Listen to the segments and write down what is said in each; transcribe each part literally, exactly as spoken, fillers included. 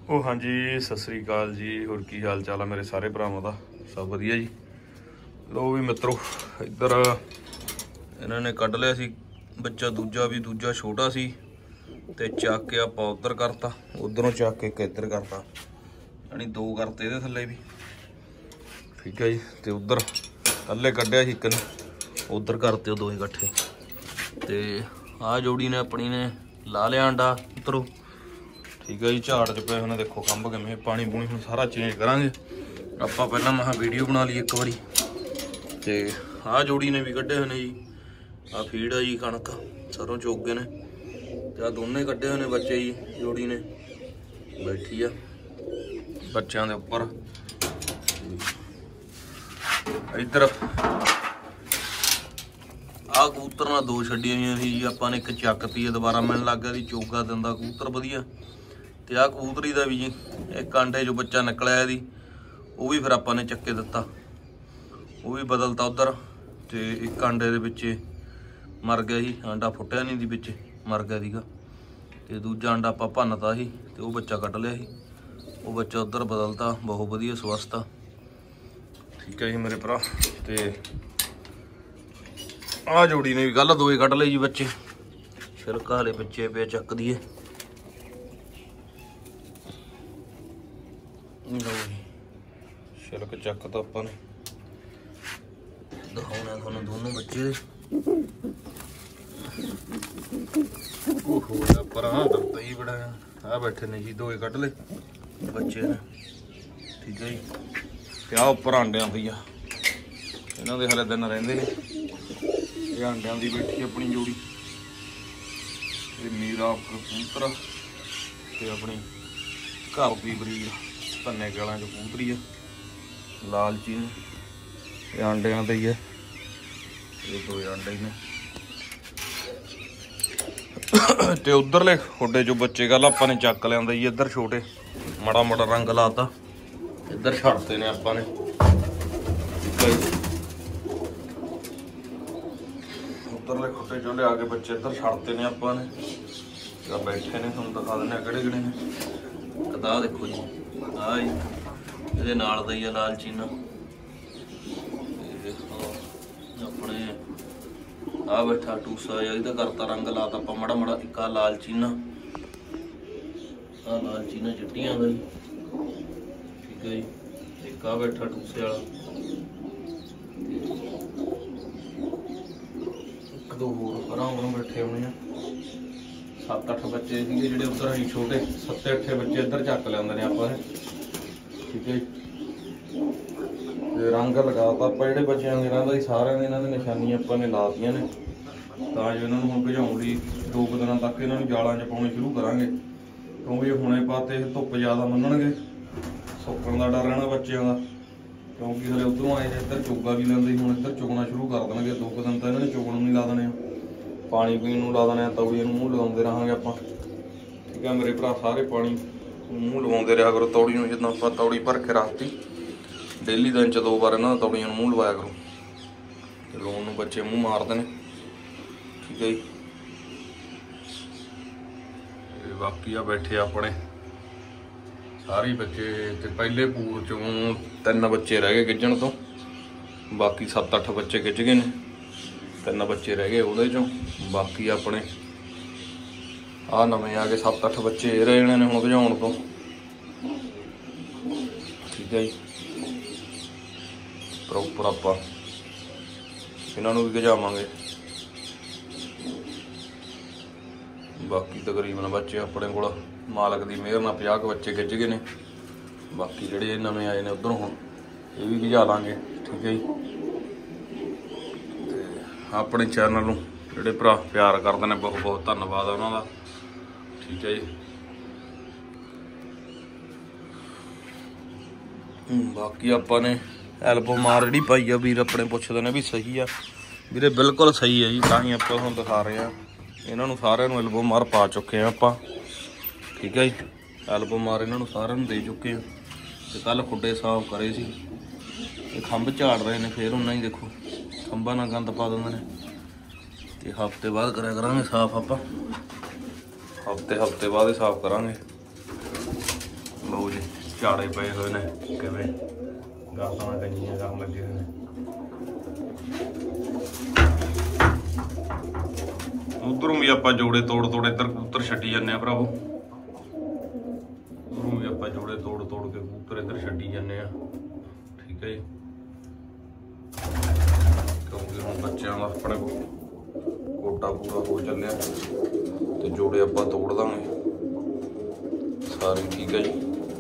ਉਹ ਹਾਂਜੀ ਸਤਿ ਸ੍ਰੀ ਅਕਾਲ ਜੀ। ਹੋਰ ਕੀ ਹਾਲ ਚਾਲ ਆ ਮੇਰੇ ਸਾਰੇ ਭਰਾਵਾਂ ਦਾ? ਸਭ ਵਧੀਆ ਜੀ। ਲੋ ਵੀ ਮਿੱਤਰੋ, ਇੱਧਰ ਇਹਨਾਂ ਨੇ ਕੱਢ ਲਿਆ ਸੀ ਬੱਚਾ ਦੂਜਾ ਵੀ, ਦੂਜਾ ਛੋਟਾ ਸੀ ਤੇ ਚੱਕ ਕੇ ਆਪਾਂ ਉੱਧਰ ਕਰਤਾ, ਉਧਰੋਂ ਚੱਕ ਕੇ ਇੱਕ ਇੱਧਰ ਕਰਤਾ, ਯਾਨੀ ਦੋ ਕਰਤੇ ਇਹਦੇ ਥੱਲੇ ਵੀ। ਠੀਕ ਹੈ ਜੀ। ਤੇ ਉੱਧਰ ਥੱਲੇ ਕੱਢਿਆ ਸੀ ਇੱਕ ਨੇ, ਉੱਧਰ ਕਰਤੇ ਉਹ ਦੋਵੇਂ ਇਕੱਠੇ। ਤੇ ਆਹ ਜੋੜੀ ਨੇ ਆਪਣੀ ਨੇ ਲਾ ਲਿਆ ਅੰਡਾ ਉੱਧਰੋਂ। ठीक है जी। झाड़ च पे उन्हें देखो खंभ किमें, पानी पूनी हम सारा चेंज करांगे आपां। पहलां मैं वीडियो बना ली एक बारी। ते आ जोड़ी ने भी कड्ढे हुए ने जी, आ फीड है जी कणक सरों चोगे ने, ते आ दोनों कड्ढे हुए ने बच्चे जी। जोड़ी ने बैठी आ बच्चों के उपर। इधर आ कबूतर ना दो छड्डियां हुई सी जी आपां ने, एक चकती है दोबारा मिलण लग गया जी। चोगा दिंदा कबूतर वधिया। ते आ कबूतरी का भी जी एक आंडे जो बच्चा निकलिया दी, वो भी फिर आपां ने चक्के दिता, वो भी बदलता उधर। ते एक आंडे दे विचे मर गया जी, आंडा फुटिया नहीं दी विचे मर गया सीगा। ते दूजा आंडा आपां भन्नता सी ते वो बच्चा कट लिया सी, वो बच्चा उधर बदलता। बहुत वधिया स्वस्थ आ। ठीक है जी मेरे भरा। ते आ जोड़ी ने भी कल दो कट लए जी बच्चे, छिलका हाले बच्चे पे चक दिए। लो जी छिलक चक तो अपन ने दिखाना थोड़ा दोनों बच्चे पर डरता ही बड़ा। आ बैठे ने जी, दो कट ले बच्चे ने। ठीक है जी। क्या उपर आंडिया पई आ, इन्हों के हाले दिन रहिंदे ने। ये आंडिया की बैठी अपनी जोड़ी, नीरा कबूतर ते अपनी घर की बरीड धन्ने गलों च कबूतरी है लालची ने। ये आंडिया ते ही है, ये दो आंडे ने। ते उधरले खुडे चो बच्चे कल आपां ने चक लिया जी। इधर छोटे माड़ा माड़ा रंग लाता, इधर छड़ते ने आपां ने। उधरले खुडे चो लिया के बच्चे इधर छड़ते ने आपां ने। बैठे ने, तुहानूं दिखा दिंदे किहड़े किहड़े ने। कदा देखो जी, आ जी ये नाल दा ही है लाल चीना। अपने आ बैठा टूसा या इहदा करता रंग लाता आपां माड़ा माड़ा। एक आ लाल चीना, आ लाल चीना चिट्टियां दा जी। ठीक है जी। एक आ बैठा टूसे वाला, एक दो होर परां उधरों बैठे होने आ। सत्त अठ बच्चे सीगे जिहड़े उधर ही छोटे, सत्ते अठे बच्चे इधर चक लिआंदे ने आपां ने। ठीक है। ते रंग लगाता आपां जिहड़े बच्चों के इन्हां दा ही सारिआं दे इन्हां दी निशानियां आपां ने लातियां ने, तां जो इन्हां नूं हुण भजाउण लई दो कुछ दिनां तक इन्हां नूं जालां च पाउणे शुरू करांगे। क्योंकि हुणे पाते धुप्प ज़्यादा मन्नणगे, सुक्कण दा डर रहना बच्चों का। क्योंकि हले उधरों आए इधर चोगा भी लैंदे, हुण इधर चुगना शुरू कर देणगे। दो कुछ दिन तां इन्हां ने चुगण नूं नहीं ला देणे, पानी पीण नूं ला देणे, तौड़ीए नूं मूँह लगाउंदे रहांगे आपां। ठीक है मेरे भरा, सारे पानी मूँह लवाउंदे रहा करो तौड़ी नूं। जिद्दां आपां तौड़ी भर के रखती, डेली दिन च दो बार इन्हां दा तौड़ियां नूं मूँह लवाया करो। ते लाउण नूं बच्चे मूँह मारदे ने। ठीक है जी। बाकी आ बैठे अपने सारे बच्चे। ते पहले पूर चों तीन बच्चे रह गए गिज्जण तो, बाकी सत्त अठ बच्चे गिज्ज गए ने, तीन बच्चे रह गए उहदे चों। बाकी अपने आ नवें आ गए सत्त अठ बच्चे रह जाने ने हुण भजाउण तो। ठीक है जी। प्रॉपर आपां इन्हां नूं भी गिजावांगे। बाकी तकरीबन बच्चे अपने कोल मालक की मेहर नाल पचास बच्चे गिज गए ने। बाकी जिहड़े नवें आए ने उधरों हुण ये भी गिजा लांगे। ठीक है जी। ते अपने चैनल नूं जिहड़े भरा प्यार करदे ने बहुत बहुत धन्नवाद उन्हां दा। ठीक है जी। बाकी आपां ने एल्बो मार जिहड़ी पाई आ, वीर अपने पुछदे ने भी सही आ। वीरे बिल्कुल सही है जी, तां ही आपां तुहानूं दिखा रहे हैं। इन्हां नूं सारिआं नूं एल्बो मार पा चुके हैं आपां। ठीक है जी। एल्बो मार इन्हां नूं सारिआं नूं दे चुके हैं। ते कल खुडे साफ करे सी, खंभ झाड़ रहे ने, फिर उन्ना ही देखो खंभा नाल गंद पा दिंदे ने। ते हफ्ते बाद करा करांगे साफ आपां, हफ्ते हफ्ते बाद ही साफ करांगे। ਝਾੜੇ ਪਏ ਹੋਏ ਨੇ ਕਿਵੇਂ ਗਾਸਾਂ ਗੰਜੀਆਂ ਕਰਨ ਲੱਗੇ ਹੋਏ ਨੇ। ਉਧਰੋਂ ਵੀ ਆਪਾਂ ਜੋੜੇ ਤੋੜ ਤੋੜ ਇੱਧਰ ਕਬੂਤਰ ਛੱਡੀ ਜਾਂਦੇ ਆ ਭਰਾਵੋ। ਉਧਰੋਂ ਵੀ ਆਪਾਂ ਜੋੜੇ ਤੋੜ ਤੋੜ ਕੇ ਕਬੂਤਰ ਇੱਧਰ ਛੱਡੀ ਜਾਂਦੇ ਆ। ਠੀਕ ਹੈ ਜੀ, ਕਿਉਂਕਿ ਹੁਣ ਬੱਚਿਆਂ ਦਾ ਆਪਣੇ ਕੋਟਾ ਪੂਰਾ ਹੋ ਚੱਲਿਆ ਤੇ ਜੋੜੇ ਆਪਾਂ ਤੋੜ ਦਾਂਗੇ ਸਾਰੇ। ਠੀਕ ਹੈ ਜੀ,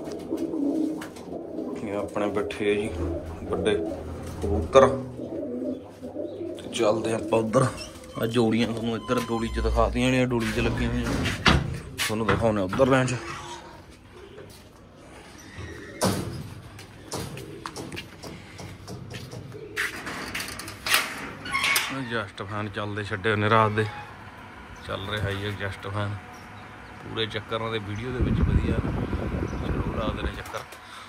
ਇਹ ਆਪਣੇ ਬੈਠੇ ਆ ਜੀ ਵੱਡੇ ਕਬੂਤਰ ਤੇ ਚੱਲਦੇ ਆਪਾਂ ਉੱਧਰ। ਆ ਜੋੜੀਆਂ ਤੁਹਾਨੂੰ ਇੱਧਰ ਡੋਲੀ 'ਚ ਦਿਖਾਤੀਆਂ ਨੇ, ਡੋਲੀ 'ਚ ਲੱਗੀਆਂ ਹੋਈਆਂ ਤੁਹਾਨੂੰ ਦਿਖਾਉਣੇ ਉੱਧਰ ਲੈਣ 'ਚ। ਐਗਜ਼ਸਟ ਫੈਨ ਚੱਲਦੇ ਛੱਡੇ ਉਹਨੇ ਰਾਤ ਦੇ, ਚੱਲ ਰਿਹਾ ਜੀ ਐਗਜ਼ਸਟ ਫੈਨ ਪੂਰੇ ਚੱਕਰਾਂ ਦੇ ਵੀਡੀਓ ਦੇ ਵਿੱਚ ਵਧੀਆ ਜ਼ਰੂਰ ਲਾਦੇ ਨੇ ਚੱਕਰ।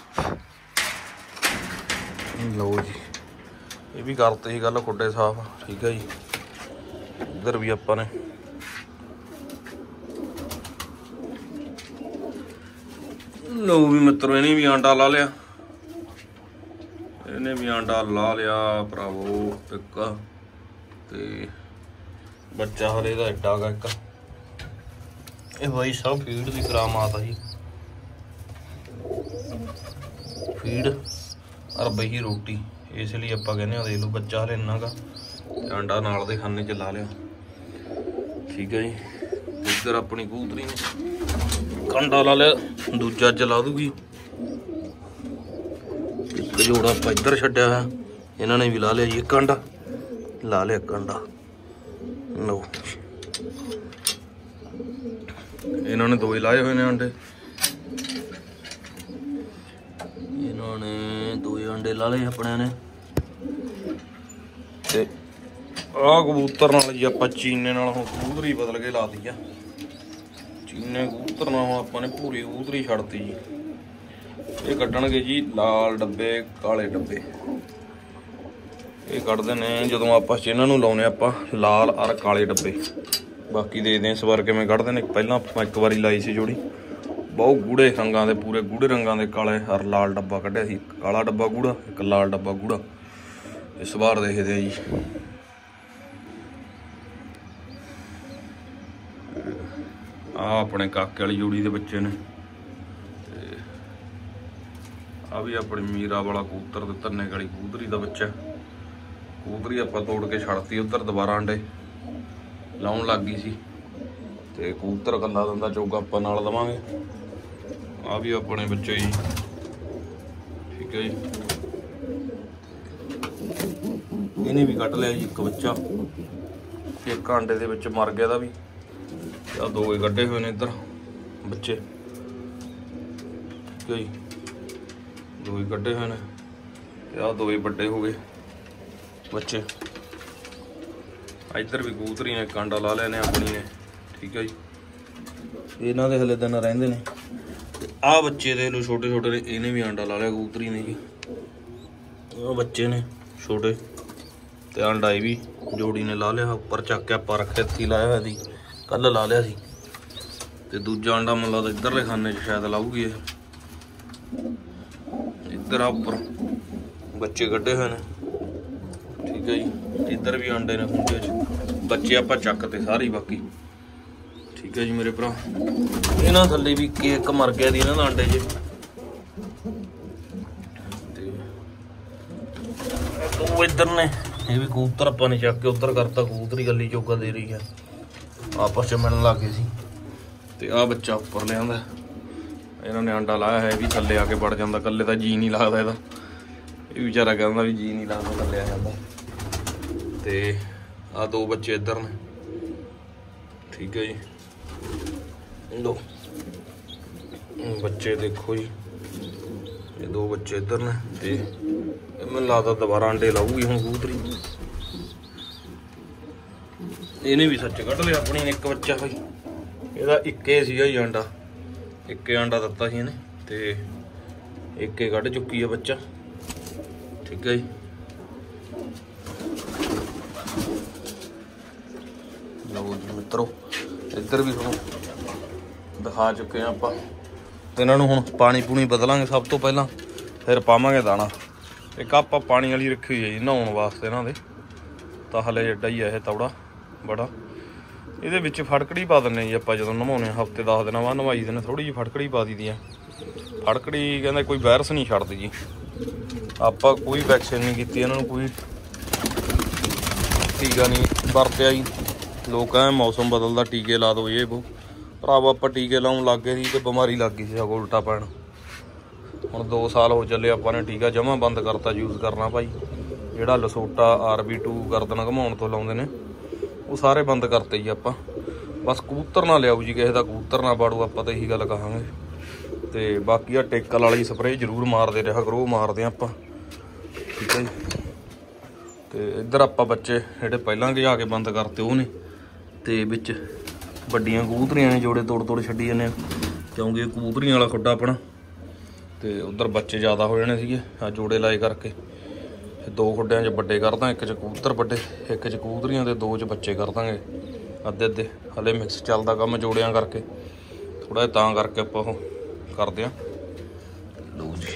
ਲਓ ਜੀ, ਇਹ ਵੀ ਕਰਤੇ ਸੀ ਗੱਲ ਖੁੱਡੇ ਸਾਫ਼। ਠੀਕ ਹੈ ਜੀ, ਇੱਧਰ ਵੀ ਆਪਾਂ ਨੇ ਲਓ ਵੀ ਮਿੱਤਰੋ ਇਹਨੇ ਵੀ ਆਂਡਾ ਲਾ ਲਿਆ, ਇਹਨੇ ਵੀ ਆਂਡਾ ਲਾ ਲਿਆ ਭਰਾਵੋ ਇੱਕ। ਤੇ ਬੱਚਾ ਹਲੇ ਦਾ ਐਡਾ ਗਾ ਇੱਕ। ਇਹ ਬਾਈ ਸਭ ਫੀਡ ਦੀ ਕਰਾਮਾਤ ਆ ਜੀ, ਫੀਡ ਔਰ ਬਈ ਰੋਟੀ, ਇਸ ਲਈ ਆਪਾਂ ਕਹਿੰਦੇ ਹਾਂ ਦੇਖ ਲਓ ਬੱਚਾ ਹਲੇ ਇੰਨਾ ਗਾ ਤੇ ਆਂਡਾ ਨਾਲ ਦੇ ਖਾਨੇ 'ਚ ਲਾ ਲਿਆ। ਠੀਕ ਹੈ ਜੀ, ਇੱਧਰ ਆਪਣੀ ਕਬੂਤਰੀ ਨੇ ਕੰਡਾ ਲਾ ਲਿਆ, ਦੂਜਾ ਚਲਾ ਦੂਗੀ। ਇੱਕ ਜੋੜਾ ਆਪਾਂ ਇੱਧਰ ਛੱਡਿਆ ਹੋਇਆ, ਇਹਨਾਂ ਨੇ ਵੀ ਲਾ ਲਿਆ ਜੀ ਇੱਕ ਅੰਡਾ, ਲਾ ਲਿਆ ਕੰਡਾ। ਲਓ ਇਹਨਾਂ ਨੇ ਦੋ ਹੀ ਲਾਏ ਹੋਏ ਨੇ ਆਂਡੇ, ਇਹਨਾਂ ਨੇ ਦੋ ਹੀ ਆਂਡੇ ਲਾ ਲਏ ਆਪਣੇ ਨੇ। ਤੇ ਆਹ ਕਬੂਤਰ ਨਾਲ ਜੀ ਆਪਾਂ ਚੀਨੇ ਨਾਲ ਹੁਣ ਕਬੂਤਰੀ ਬਦਲ ਕੇ ਲਾ ਦਿੱਤੀ ਆ। ਚੀਨੇ ਕਬੂਤਰ ਨਾਲ ਹੁਣ ਆਪਾਂ ਨੇ ਪੂਰੀ ਕਬੂਤਰੀ ਛੱਡਤੀ ਜੀ। ਇਹ ਕੱਢਣਗੇ ਜੀ ਲਾਲ ਡੱਬੇ ਕਾਲੇ ਡੱਬੇ, ਇਹ ਕੱਢਦੇ ਨੇ ਜਦੋਂ ਆਪਾਂ ਇਹਨਾਂ ਨੂੰ ਲਾਉਣੇ ਆਪਾਂ ਲਾਲ ਔਰ ਕਾਲੇ ਡੱਬੇ। ਬਾਕੀ ਦੇਖਦੇ ਹਾਂ ਇਸ ਵਾਰ ਕਿਵੇਂ ਕੱਢਦੇ ਨੇ। ਪਹਿਲਾਂ ਆਪਾਂ ਇੱਕ ਵਾਰੀ ਲਾਈ ਸੀ ਜੋੜੀ, ਬਹੁਤ ਗੂੜੇ ਰੰਗਾਂ ਦੇ, ਪੂਰੇ ਗੂੜੇ ਰੰਗਾਂ ਦੇ ਕਾਲੇ ਔਰ ਲਾਲ ਡੱਬਾ ਕੱਢਿਆ ਸੀ। ਇੱਕ ਕਾਲਾ ਡੱਬਾ ਗੂੜਾ, ਇੱਕ ਲਾਲ ਡੱਬਾ ਗੂੜਾ। ਇਸ ਵਾਰ ਦੇਖਦੇ ਆ ਜੀ। ਆਹ ਆਪਣੇ ਕਾਕੇ ਵਾਲੀ ਜੋੜੀ ਦੇ ਬੱਚੇ ਨੇ, ਤੇ ਆ ਵੀ ਆਪਣੀ ਮੀਰਾ ਵਾਲਾ ਕਬੂਤਰ ਤੇ ਧੰਨੇ ਵਾਲੀ ਕਬੂਤਰੀ ਦਾ ਬੱਚਾ। ਕਬੂਤਰੀ ਆਪਾਂ ਤੋੜ ਕੇ ਛੱਡਤੀ ਉੱਧਰ, ਦੁਬਾਰਾ ਅੰਡੇ ਲਾਉਣ ਲੱਗ ਗਈ ਸੀ ਤੇ ਕਬੂਤਰ ਕੱਲਾ ਦਿੰਦਾ ਚੋਗਾ ਆਪਾਂ ਨਾਲ ਦੇਵਾਂਗੇ। ਆ ਵੀ ਆਪਣੇ ਬੱਚੇ ਜੀ। ਠੀਕ ਹੈ ਜੀ, ਇਹਨੇ ਵੀ ਕੱਢ ਲਿਆ ਜੀ ਇੱਕ ਬੱਚਾ, ਇੱਕ ਆਂਡੇ ਦੇ ਵਿੱਚ ਮਰ ਗਿਆ ਦਾ ਵੀ। ਆ ਦੋ ਹੀ ਕੱਢੇ ਹੋਏ ਨੇ ਇੱਧਰ ਬੱਚੇ। ਠੀਕ ਹੈ ਜੀ, ਦੋ ਹੀ ਕੱਢੇ ਹੋਏ ਨੇ ਤੇ ਆਹ ਦੋ ਹੀ ਵੱਡੇ ਹੋ ਗਏ ਬੱਚੇ। ਇੱਧਰ ਵੀ ਕਬੂਤਰੀ ਨੇ ਕਾਂਡਾ ਲਾ ਲਿਆ ਨੇ ਆਪਣੀ ਨੇ। ਠੀਕ ਹੈ ਜੀ, ਇਹਨਾਂ ਦੇ ਹਲੇ ਦਿਨ ਰਹਿੰਦੇ ਨੇ। ਤੇ ਆਹ ਬੱਚੇ ਦੇ ਲੋ ਛੋਟੇ ਛੋਟੇ ਨੇ, ਇਹਨੇ ਵੀ ਆਂਡਾ ਲਾ ਲਿਆ ਕਬੂਤਰੀ ਨੇ ਜੀ। ਉਹ ਬੱਚੇ ਨੇ ਛੋਟੇ ਤੇ ਆਂਡਾ ਇਹ ਵੀ ਜੋੜੀ ਨੇ ਲਾ ਲਿਆ। ਉੱਪਰ ਚੱਕ ਕੇ ਆਪਾਂ ਰੱਖਿਆ ਥੀ ਲਾਇਆ ਹੋਇਆ ਸੀ, ਕੱਲ ਲਾ ਲਿਆ ਸੀ। ਤੇ ਦੂਜਾ ਆਂਡਾ ਮੈਨੂੰ ਲੱਗਦਾ ਇੱਧਰਲੇ ਖਾਨੇ 'ਚ ਸ਼ਾਇਦ ਲਾਊਗੀ ਇਹ। ਇੱਧਰ ਆ ਉੱਪਰ ਬੱਚੇ ਕੱਢੇ ਹੋਏ ਨੇ। ਠੀਕ ਹੈ ਜੀ, ਇੱਧਰ ਵੀ ਆਂਡੇ ਨੇ ਖੁੰਡੇ 'ਚ, ਬੱਚੇ ਆਪਾਂ ਚੱਕ ਤੇ ਸਾਰੇ ਬਾਕੀ। ਠੀਕ ਹੈ ਜੀ ਮੇਰੇ ਭਰਾ, ਇਹਨਾਂ ਥੱਲੇ ਵੀ ਕੇਕ ਮਰ ਗਿਆ ਦੀ ਇਹਨਾਂ ਦਾ ਆਂਡੇ 'ਚ। ਤੇ ਉਹ ਇੱਧਰ ਨੇ, ਇਹ ਵੀ ਕਬੂਤਰ ਆਪਾਂ ਨੇ ਚੱਕ ਕੇ ਉੱਧਰ ਕਰਤਾ। ਕਬੂਤਰੀ ਗੱਲੀ ਚੋਗਾ ਦੇ ਰਹੀ ਹੈ, ਆਪਸ 'ਚ ਮਿਲਣ ਲੱਗ ਗਏ ਸੀ। ਤੇ ਆਹ ਬੱਚਾ ਉੱਪਰ ਲਿਆਂਦਾ, ਇਹਨਾਂ ਨੇ ਆਂਡਾ ਲਾਇਆ ਹੈ, ਵੀ ਥੱਲੇ ਆ ਕੇ ਵੜ ਜਾਂਦਾ। ਇਕੱਲੇ ਤਾਂ ਜੀ ਨਹੀਂ ਲੱਗਦਾ ਇਹਦਾ, ਇਹ ਵਿਚਾਰਾ ਕਹਿੰਦਾ ਵੀ ਜੀ ਨਹੀਂ ਲੱਗਦਾ, ਥੱਲੇ ਆ ਜਾਂਦਾ। ਤੇ ਆਹ ਦੋ ਬੱਚੇ ਇੱਧਰ ਨੇ। ਠੀਕ ਹੈ ਜੀ, ਲੋ ਬੱਚੇ ਦੇਖੋ ਜੀ, ਇਹ ਦੋ ਬੱਚੇ ਇੱਧਰ ਨੇ। ਤੇ ਮੈਨੂੰ ਲੱਗਦਾ ਦੁਬਾਰਾ ਆਂਡੇ ਲਾਊਗੀ ਹੁਣ ਕਬੂਤਰੀ। ਇਹਨੇ ਵੀ ਸੱਚ ਕੱਢ ਲਿਆ ਆਪਣੀ ਨੇ ਇੱਕ ਬੱਚਾ ਭਾਈ। ਇਹਦਾ ਇੱਕੇ ਸੀਗਾ ਜੀ ਆਂਡਾ, ਇੱਕੇ ਆਂਡਾ ਦਿੱਤਾ ਸੀ ਇਹਨੇ ਤੇ ਇੱਕੇ ਕੱਢ ਚੁੱਕੀ ਆ ਬੱਚਾ। ਠੀਕ ਹੈ ਜੀ, ਲਓ ਜੀ ਮਿੱਤਰੋ, ਇੱਧਰ ਵੀ ਤੁਹਾਨੂੰ ਦਿਖਾ ਚੁੱਕੇ ਹਾਂ ਆਪਾਂ। ਇਹਨਾਂ ਨੂੰ ਹੁਣ ਪਾਣੀ ਪੂਣੀ ਬਦਲਾਂਗੇ ਸਭ ਤੋਂ ਪਹਿਲਾਂ, ਫਿਰ ਪਾਵਾਂਗੇ ਦਾਣਾ। ਇੱਕ ਆਪਾਂ ਪਾਣੀ ਵਾਲੀ ਰੱਖੀ ਹੋਈ ਹੈ ਜੀ ਨਹਾਉਣ ਵਾਸਤੇ ਇਹਨਾਂ ਦੇ, ਤਾਂ ਹਲੇ ਐਡਾ ਹੀ ਆ ਇਹ ਤੌੜਾ ਬੜਾ। ਇਹਦੇ ਵਿੱਚ ਫੜਕੜੀ ਪਾ ਦਿੰਦੇ ਜੀ ਆਪਾਂ ਜਦੋਂ ਨਵਾਉਂਦੇ ਹਾਂ, ਹਫ਼ਤੇ ਦਸ ਦਿਨਾਂ ਬਾਅਦ ਨਵਾਈ ਦਿੰਦੇ, ਥੋੜ੍ਹੀ ਜਿਹੀ ਫੜਕੜੀ ਪਾ ਦੀ ਦੀ ਆ। ਫੜਕੜੀ ਕਹਿੰਦੇ ਕੋਈ ਵਾਇਰਸ ਨਹੀਂ ਛੱਡਦੀ ਜੀ। ਆਪਾਂ ਕੋਈ ਵੈਕਸੀਨ ਨਹੀਂ ਕੀਤੀ ਇਹਨਾਂ ਨੂੰ, ਕੋਈ ਟੀਕਾ ਨਹੀਂ ਵਰਤਿਆ ਜੀ। ਲੋਕ ਐ ਮੌਸਮ ਬਦਲਦਾ ਟੀਕੇ ਲਾ ਦਿਓ ਇਹ ਬੋ, ਭਰਾਵਾ ਆਪਾਂ ਟੀਕੇ ਲਾਉਣ ਲੱਗ ਗਏ ਸੀ ਤੇ ਬਿਮਾਰੀ ਲੱਗ ਗਈ ਸੀ ਸਗੋਂ ਉਲਟਾ ਪੈਣ। ਹੁਣ ਦੋ ਸਾਲ ਹੋ ਚੱਲੇ ਆਪਾਂ ਨੇ ਟੀਕਾ ਜਮਾਂ ਬੰਦ ਕਰਤਾ ਯੂਜ਼ ਕਰਨਾ ਭਾਈ। ਜਿਹੜਾ ਲਸੋਟਾ ਆਰ ਬੀ ਟੂ ਗਰਦਨ ਘਮਾਉਣ ਤੋਂ ਲਾਉਂਦੇ ਨੇ ਉਹ ਸਾਰੇ ਬੰਦ ਕਰਤੇ ਜੀ ਆਪਾਂ। ਬਸ ਕਬੂਤਰ ਨਾ ਲਿਆਓ ਜੀ, ਕਿਸੇ ਦਾ ਕਬੂਤਰ ਨਾ ਬਾੜੂ, ਆਪਾਂ ਤਾਂ ਇਹੀ ਗੱਲ ਕਹਾਂਗੇ। ਤੇ ਬਾਕੀ ਆ ਟੇਕਲ ਵਾਲੀ ਸਪਰੇਅ ਜ਼ਰੂਰ ਮਾਰਦੇ ਰਿਹਾ ਕਰੋ, ਮਾਰਦੇ ਆਪਾਂ, ਠੀਕ ਹੈ ਜੀ। ਤੇ ਇੱਧਰ ਆਪਾਂ ਬੱਚੇ ਜਿਹੜੇ ਪਹਿਲਾਂ ਲਿਆ ਕੇ ਬੰਦ ਕਰਤੇ ਉਹ ਨੇ, ਤੇ ਵਿੱਚ ਵੱਡੀਆਂ ਕਬੂਤਰੀਆਂ ਨੇ ਜੋੜੇ ਤੋੜ ਤੋੜ ਛੱਡੀ ਜਾਂਦੇ ਆ, ਕਿਉਂਕਿ ਇਹ ਕਬੂਤਰੀਆਂ ਵਾਲਾ ਖੁੱਡਾ ਆਪਣਾ। ਤੇ ਉੱਧਰ ਬੱਚੇ ਜ਼ਿਆਦਾ ਹੋ ਜਾਣੇ ਸੀਗੇ ਆ ਜੋੜੇ ਲਾਏ ਕਰਕੇ। ਦੋ ਖੁੱਡਿਆਂ 'ਚ ਵੱਡੇ ਕਰ ਦਾਂ, ਇੱਕ 'ਚ ਕਬੂਤਰ ਵੱਡੇ, ਇੱਕ 'ਚ ਕਬੂਤਰੀਆਂ ਦੇ, ਦੋ 'ਚ ਬੱਚੇ ਕਰ ਦਾਂਗੇ ਅੱਧੇ ਅੱਧੇ। ਹਲੇ ਮਿਕਸ ਚੱਲਦਾ ਕੰਮ ਜੋੜਿਆਂ ਕਰਕੇ ਥੋੜ੍ਹਾ ਜਿਹਾ, ਤਾਂ ਕਰਕੇ ਆਪਾਂ ਉਹ ਕਰਦੇ ਹਾਂ। ਲਓ ਜੀ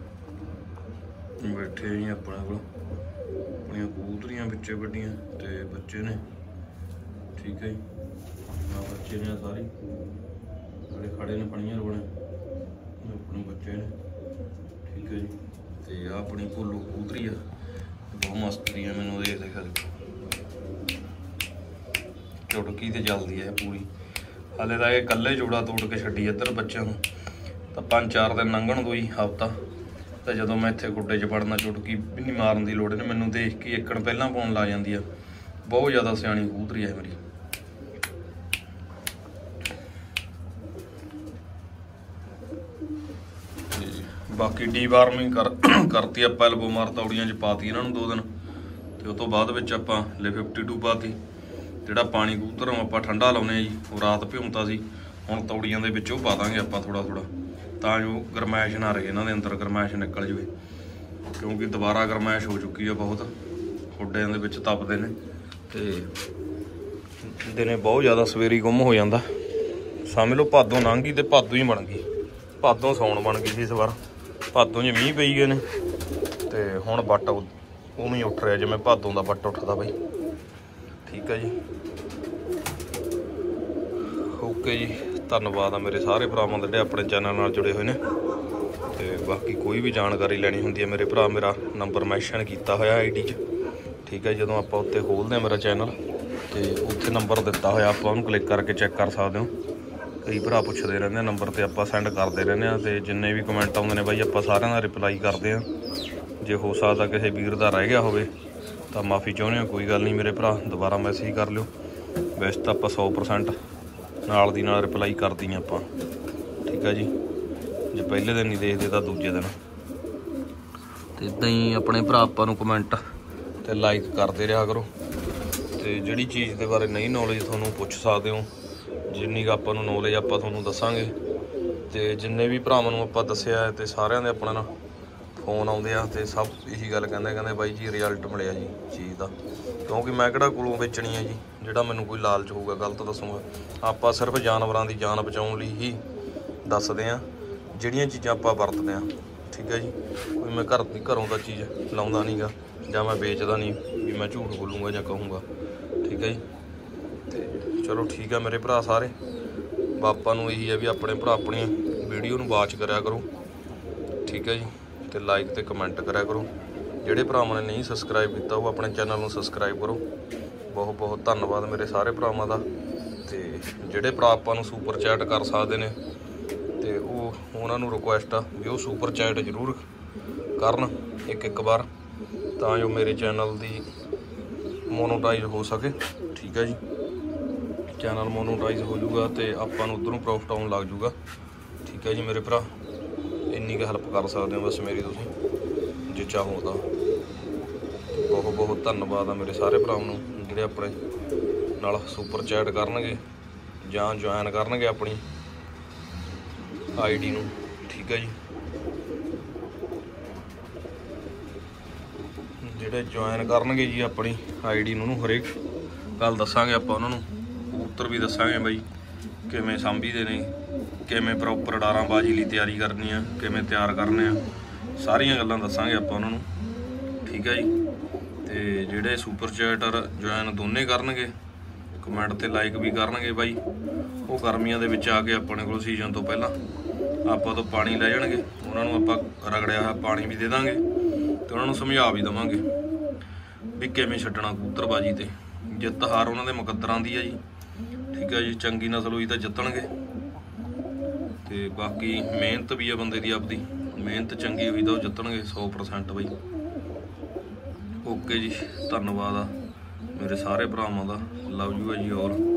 ਬੈਠੇ ਜੀ ਆਪਣੇ ਕੋਲ, ਆਪਣੀਆਂ ਕਬੂਤਰੀਆਂ ਵਿੱਚੇ ਵੱਡੀਆਂ ਤੇ ਬੱਚੇ ਨੇ, ਠੀਕ ਹੈ ਜੀ। ਆ ਬੱਚੇ ਨੇ ਸਾਰੇ ਜਿਹੜੇ ਖੜੇ ਨੇ ਪਣੀਆਂ ਰੋਣੇ, ਆਪਣੇ ਬੱਚੇ ਨੇ, ਠੀਕ ਹੈ ਜੀ। ਤੇ ਆ ਆਪਣੀ ਭੋਲੂ ਕਬੂਤਰੀ ਆ, ਬਹੁਤ ਮਸਤ ਦੀ ਆ, ਮੈਨੂੰ ਦੇਖ ਦੇਖ ਚੁਟਕੀ ਤੇ ਚੱਲਦੀ ਹੈ ਪੂਰੀ। ਹਾਲੇ ਤਾਂ ਇਹ ਇਕੱਲੇ ਜੋੜਾ ਤੋੜ ਕੇ ਛੱਡੀ ਇੱਧਰ ਬੱਚਿਆਂ ਨੂੰ, ਤਾਂ ਪੰਜ ਚਾਰ ਦਿਨ ਲੰਘਣ ਦੋ ਜੀ, ਹਫ਼ਤਾ। ਤਾਂ ਜਦੋਂ ਮੈਂ ਇੱਥੇ ਗੁੱਡੇ 'ਚ ਵੜਨਾ ਚੁਟਕੀ ਵੀ ਨਹੀਂ ਮਾਰਨ ਦੀ ਲੋੜ, ਇਹਨੇ ਮੈਨੂੰ ਦੇਖ ਕੇ ਏਕਣ ਪਹਿਲਾਂ ਪਾਉਣ ਲੱਗ ਜਾਂਦੀ ਆ। ਬਹੁਤ ਜ਼ਿਆਦਾ ਸਿਆਣੀ ਕਬੂਤਰੀ ਹੈ ਮੇਰੀ। ਬਾਕੀ ਡੀਵਾਰਮਿੰਗ ਕਰ ਕਰਤੀ ਆਪਾਂ, ਐਲਬੋ ਮਾਰ ਤੌੜੀਆਂ 'ਚ ਪਾਤੀ ਇਹਨਾਂ ਨੂੰ ਦੋ ਦਿਨ, ਤੇ ਉਹ ਤੋਂ ਬਾਅਦ ਵਿੱਚ ਆਪਾਂ ਲੈ ਫਿਫਟੀ ਟੂ ਪਾਤੀ। ਜਿਹੜਾ ਪਾਣੀ ਕਬੂਤਰ ਨੂੰ ਆਪਾਂ ਠੰਡਾ ਲਾਉਂਦੇ ਹਾਂ ਜੀ, ਉਹ ਰਾਤ ਭਿਉਂਤਾ ਸੀ, ਹੁਣ ਤੌੜੀਆਂ ਦੇ ਵਿੱਚ ਉਹ ਪਾ ਦਾਂਗੇ ਆਪਾਂ ਥੋੜ੍ਹਾ ਥੋੜ੍ਹਾ, ਤਾਂ ਜੋ ਗਰਮੈਸ਼ ਨਾ ਰਹੇ ਇਹਨਾਂ ਦੇ ਅੰਦਰ, ਗਰਮੈਸ਼ ਨਿਕਲ ਜਾਵੇ। ਕਿਉਂਕਿ ਦੁਬਾਰਾ ਗਰਮੈਸ਼ ਹੋ ਚੁੱਕੀ ਆ ਬਹੁਤ, ਖੁੱਡਿਆਂ ਦੇ ਵਿੱਚ ਤਪਦੇ ਨੇ ਤੇ ਦਿਨੇ ਬਹੁਤ ਜ਼ਿਆਦਾ ਸਵੇਰੇ ਗੁੰਮ ਹੋ ਜਾਂਦਾ। ਸਮਝ ਲਓ ਭਾਦੋਂ ਲੰਘ ਗਈ ਤੇ ਭਾਦੋਂ ਹੀ ਬਣ ਗਈ, ਭਾਦੋਂ ਸੌਣ ਬਣ ਗਈ ਸੀ ਇਸ ਵਾਰ। ਭਾਦੋਂ 'ਚ ਮੀਂਹ ਪਈ ਗਏ ਨੇ ਤੇ ਹੁਣ ਵੱਟ ਉਵੇਂ ਹੀ ਉੱਠ ਰਿਹਾ ਜਿਵੇਂ ਭਾਦੋਂ ਦਾ ਵੱਟ ਉੱਠਦਾ ਬਈ, ਠੀਕ ਹੈ ਜੀ। ਓਕੇ ਜੀ, ਧੰਨਵਾਦ ਆ ਮੇਰੇ ਸਾਰੇ ਭਰਾਵਾਂ ਦੇ ਜਿਹੜੇ ਆਪਣੇ ਚੈਨਲ ਨਾਲ ਜੁੜੇ ਹੋਏ ਨੇ। ਤੇ ਬਾਕੀ ਕੋਈ ਵੀ ਜਾਣਕਾਰੀ ਲੈਣੀ ਹੁੰਦੀ ਹੈ ਮੇਰੇ ਭਰਾ, ਮੇਰਾ ਨੰਬਰ ਮੈਂਸ਼ਨ ਕੀਤਾ ਹੋਇਆ ਆਈ ਡੀ 'ਚ, ਠੀਕ ਹੈ। ਜਦੋਂ ਆਪਾਂ ਉੱਤੇ ਖੋਲ੍ਹਦੇ ਹਾਂ ਮੇਰਾ ਚੈਨਲ, ਤੇ ਉੱਥੇ ਨੰਬਰ ਦਿੱਤਾ ਹੋਇਆ, ਆਪਾਂ ਉਹਨੂੰ ਕਲਿੱਕ ਕਰਕੇ ਚੈੱਕ ਕਰ ਸਕਦੇ ਹੋ। ਕਈ ਭਰਾ ਪੁੱਛਦੇ ਰਹਿੰਦੇ ਆ ਨੰਬਰ, ਤੇ ਆਪਾਂ ਸੈਂਡ ਕਰਦੇ ਰਹਿੰਦੇ ਹਾਂ। ਤੇ ਜਿੰਨੇ ਵੀ ਕਮੈਂਟ ਆਉਂਦੇ ਨੇ ਬਾਈ ਆਪਾਂ ਸਾਰਿਆਂ ਦਾ ਰਿਪਲਾਈ ਕਰਦੇ ਹਾਂ। ਜੇ ਹੋ ਸਕਦਾ ਕਿਸੇ ਵੀਰ ਦਾ ਰਹਿ ਗਿਆ ਹੋਵੇ ਤਾਂ ਮਾफ़ੀ ਚਾਹੁੰਦੇ ਹਾਂ, ਕੋਈ ਗੱਲ ਨਹੀਂ ਮੇਰੇ ਭਰਾ, ਦੁਬਾਰਾ ਮੈਸੇਜ ਕਰ ਲਿਓ। ਵੈਸੇ ਤਾਂ ਆਪਾਂ ਸੌ ਪ੍ਰਸੈਂਟ ਨਾਲ ਦੀ ਨਾਲ ਰਿਪਲਾਈ ਕਰਦੀ ਹਾਂ ਆਪਾਂ, ਠੀਕ ਹੈ ਜੀ। ਜੇ ਪਹਿਲੇ ਦਿਨ ਨਹੀਂ ਦੇਖਦੇ ਤਾਂ ਦੂਜੇ ਦਿਨ। ਤੇ ਇੱਦਾਂ ਹੀ ਆਪਣੇ ਭਰਾ ਆਪਾਂ ਨੂੰ ਕਮੈਂਟ ਤੇ ਲਾਈਕ ਕਰਦੇ ਰਿਹਾ ਕਰੋ। ਤੇ ਜਿਹੜੀ ਚੀਜ਼ ਦੇ ਬਾਰੇ ਨਹੀਂ ਨੌਲੇਜ ਤੁਹਾਨੂੰ ਪੁੱਛ ਸਕਦੇ ਹੋ, ਜਿੰਨੀ ਕੁ ਆਪਾਂ ਨੂੰ ਨੌਲੇਜ ਆਪਾਂ ਤੁਹਾਨੂੰ ਦੱਸਾਂਗੇ। ਤੇ ਜਿੰਨੇ ਵੀ ਭਰਾਵਾਂ ਨੂੰ ਆਪਾਂ ਦੱਸਿਆ ਤੇ ਸਾਰਿਆਂ ਦੇ ਆਪਣਾ ਨਾ ਫੋਨ ਆਉਂਦੇ ਆ, ਤੇ ਸਭ ਇਹੀ ਗੱਲ ਕਹਿੰਦੇ ਕਹਿੰਦੇ ਬਾਈ ਜੀ ਰਿਜ਼ਲਟ ਮਿਲਿਆ ਜੀ ਚੀਜ਼ ਦਾ। ਕਿਉਂਕਿ ਮੈਂ ਕਿਹੜਾ ਕੋਲੋਂ ਵੇਚਣੀ ਹੈ ਜੀ, ਜਿਹੜਾ ਮੈਨੂੰ ਕੋਈ ਲਾਲਚ ਹੋਊਗਾ ਗਲਤ ਦੱਸੂਗਾ। ਆਪਾਂ ਸਿਰਫ ਜਾਨਵਰਾਂ ਦੀ ਜਾਨ ਬਚਾਉਣ ਲਈ ਹੀ ਦੱਸਦੇ ਹਾਂ, ਜਿਹੜੀਆਂ ਚੀਜ਼ਾਂ ਆਪਾਂ ਵਰਤਦੇ ਹਾਂ, ਠੀਕ ਹੈ ਜੀ। ਕੋਈ ਮੈਂ ਘਰ ਦੀ ਘਰੋਂ ਦਾ ਚੀਜ਼ ਲਾਉਂਦਾ ਨਹੀਂ ਗਾ, ਜਾਂ ਮੈਂ ਵੇਚਦਾ ਨਹੀਂ ਵੀ ਮੈਂ ਝੂਠ ਬੋਲੂੰਗਾ ਜਾਂ ਕਹੂੰਗਾ, ਠੀਕ ਹੈ ਜੀ। ਤੇ ਚਲੋ ਠੀਕ ਆ ਮੇਰੇ ਭਰਾ ਸਾਰੇ, ਆਪਾਂ ਨੂੰ ਇਹੀ ਹੈ ਵੀ ਆਪਣੇ ਭਰਾ ਆਪਣੀ ਵੀਡੀਓ ਨੂੰ ਵਾਚ ਕਰਿਆ ਕਰੋ, ਠੀਕ ਹੈ ਜੀ। ਤੇ ਲਾਈਕ ਤੇ ਕਮੈਂਟ ਕਰਿਆ ਕਰੋ। ਜਿਹੜੇ ਭਰਾਵਾਂ ਨੇ ਨਹੀਂ ਸਬਸਕ੍ਰਾਈਬ ਕੀਤਾ ਉਹ ਆਪਣੇ ਚੈਨਲ ਨੂੰ ਸਬਸਕ੍ਰਾਈਬ ਕਰੋ। ਬਹੁਤ ਬਹੁਤ ਧੰਨਵਾਦ ਮੇਰੇ ਸਾਰੇ ਭਰਾਵਾਂ ਦਾ। ਤੇ ਜਿਹੜੇ ਭਰਾ ਆਪਾਂ ਨੂੰ ਸੁਪਰ ਚੈਟ ਕਰ ਸਕਦੇ ਨੇ, ਤੇ ਉਹ ਉਹਨਾਂ ਨੂੰ ਰਿਕੁਐਸਟ ਆ ਵੀ ਉਹ ਸੁਪਰ ਚੈਟ ਜ਼ਰੂਰ ਕਰਨ ਇੱਕ ਇੱਕ ਵਾਰ, ਤਾਂ ਜੋ ਮੇਰੇ ਚੈਨਲ ਦੀ ਮੋਨੋਟਾਈਜ਼ ਹੋ ਸਕੇ, ਠੀਕ ਹੈ ਜੀ। ਚੈਨਲ ਮੋਨੋਟਾਈਜ਼ ਹੋ ਜਾਊਗਾ ਤੇ ਆਪਾਂ ਨੂੰ ਉੱਧਰੋਂ ਪ੍ਰੋਫਿਟ ਆਉਣ ਲੱਗ ਜਾਊਗਾ, ਠੀਕ ਹੈ ਜੀ ਮੇਰੇ ਭਰਾ। ਇੰਨੀ ਕੁ ਹੈਲਪ ਕਰ ਸਕਦੇ ਹੋ ਬਸ ਮੇਰੀ ਤੁਸੀਂ, ਜੇ ਚਾਹੋ ਤਾਂ। ਬਹੁਤ ਬਹੁਤ ਧੰਨਵਾਦ ਆ ਮੇਰੇ ਸਾਰੇ ਭਰਾਵਾਂ ਨੂੰ ਜਿਹੜੇ ਆਪਣੇ ਨਾਲ ਸੁਪਰ ਚੈਟ ਕਰਨਗੇ ਜਾਂ ਜੁਆਇਨ ਕਰਨਗੇ ਆਪਣੀ ਆਈ ਡੀ ਨੂੰ, ਠੀਕ ਹੈ ਜੀ। ਜਿਹੜੇ ਜੁਆਇਨ ਕਰਨਗੇ ਜੀ ਆਪਣੀ ਆਈ ਡੀ ਨੂੰ, ਉਹਨੂੰ ਹਰੇਕ ਗੱਲ ਦੱਸਾਂਗੇ ਆਪਾਂ, ਉਹਨਾਂ ਨੂੰ ਕਬੂਤਰ ਵੀ ਦੱਸਾਂਗੇ ਬਾਈ ਕਿਵੇਂ ਸਾਂਭੀਦੇ ਨੇ, ਕਿਵੇਂ ਪ੍ਰੋਪਰ ਡਾਰਾਂਬਾਜ਼ੀ ਲਈ ਤਿਆਰੀ ਕਰਨੀ ਆ, ਕਿਵੇਂ ਤਿਆਰ ਕਰਨੇ ਆ, ਸਾਰੀਆਂ ਗੱਲਾਂ ਦੱਸਾਂਗੇ ਆਪਾਂ ਉਹਨਾਂ ਨੂੰ। ਠੀਕ ਹੈ ਜੀ। ਤੇ ਜਿਹੜੇ ਸੁਪਰ ਚੈਟਰ ਜੁਆਇਨ ਦੋਨੇ ਕਰਨਗੇ, ਕਮੈਂਟ ਤੇ ਲਾਈਕ ਵੀ ਕਰਨਗੇ ਬਾਈ, ਉਹ ਗਰਮੀਆਂ ਦੇ ਵਿੱਚ ਆ ਕੇ ਆਪਣੇ ਕੋਲ ਸੀਜ਼ਨ ਤੋਂ ਪਹਿਲਾਂ ਆਪਾਂ ਤੋਂ ਪਾਣੀ ਲੈ ਜਾਣਗੇ। ਉਹਨਾਂ ਨੂੰ ਆਪਾਂ ਰਗੜਿਆ ਹੋਇਆ ਪਾਣੀ ਵੀ ਦੇ ਦਾਂਗੇ ਤੇ ਉਹਨਾਂ ਨੂੰ ਸਮਝਾ ਵੀ ਦੇਵਾਂਗੇ ਵੀ ਕਿਵੇਂ ਛੱਡਣਾ ਕਬੂਤਰਬਾਜੀ ਤੇ। ਜਿੱਤ ਹਾਰ ਉਹਨਾਂ ਦੇ ਮੁਕੱਦਰਾਂ ਦੀ ਹੈ ਜੀ। ਠੀਕ ਹੈ ਜੀ। ਚੰਗੀ ਨਸਲ ਹੋਈ ਤਾਂ ਜਿੱਤਣਗੇ, ਤੇ ਬਾਕੀ ਮਿਹਨਤ ਵੀ ਆ ਬੰਦੇ ਦੀ, ਆਪਦੀ ਮਿਹਨਤ ਚੰਗੀ ਹੋਈ ਤਾਂ ਉਹ ਜਿੱਤਣਗੇ ਸੌ ਪਰਸੈਂਟ ਬਾਈ। ਓਕੇ ਜੀ, ਧੰਨਵਾਦ ਆ ਮੇਰੇ ਸਾਰੇ ਭਰਾਵਾਂ ਦਾ। ਲਵ ਯੂ ਹੈ ਜੀ। ਔਰ